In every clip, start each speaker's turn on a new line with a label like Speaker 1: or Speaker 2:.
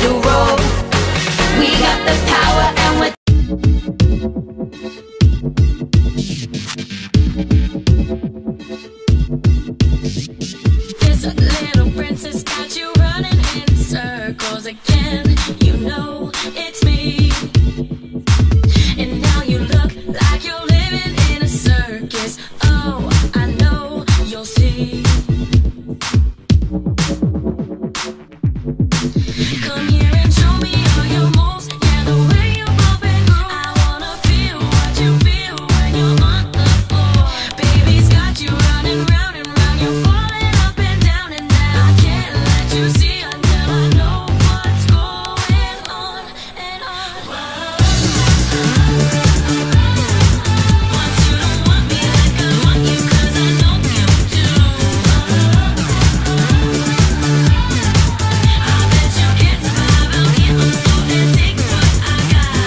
Speaker 1: to roll. We got the power and we're this little princess got you running in circles again. You know it's me. And now you look like you're living in a circus. Oh, I know you'll see. Come here and show me all your moves. Yeah, the way you bump and groove. I wanna feel what you feel when you're on the floor. Baby's got you running round and round. You're falling up and down, and now I can't let you see until I know what's going on and on. Want you to want me like I want you, 'cause I know you do. I bet you can't survive out here on the floor and take what I got.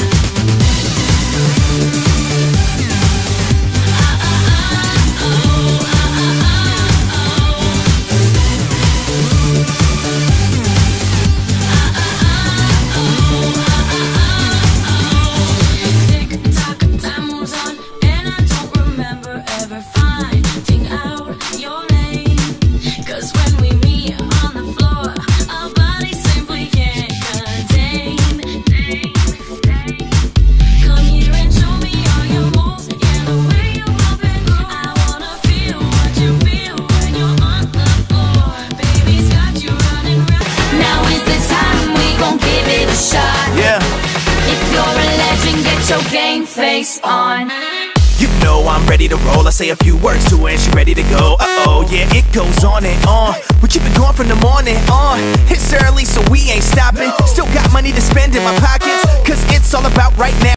Speaker 1: Tick-tock, time moves on, and I don't remember ever finding out your name. 'Cause when we meet on the floor, our bodies simply can't contain. Come here and show me all your moves. Yeah, the way you bump and groove. I wanna feel what you feel when you're on the floor. Baby's got you running round. Now is the time we gon' give it a shot.
Speaker 2: Yeah,
Speaker 1: If you're a legend, get your game face on.
Speaker 2: you know I'm ready to roll. I say a few words to her and she ready to go. Uh-oh, yeah, it goes on and on. We keep it going from the morning on. It's early, so we ain't stopping. Still got money to spend in my pockets, 'cause it's all about right now.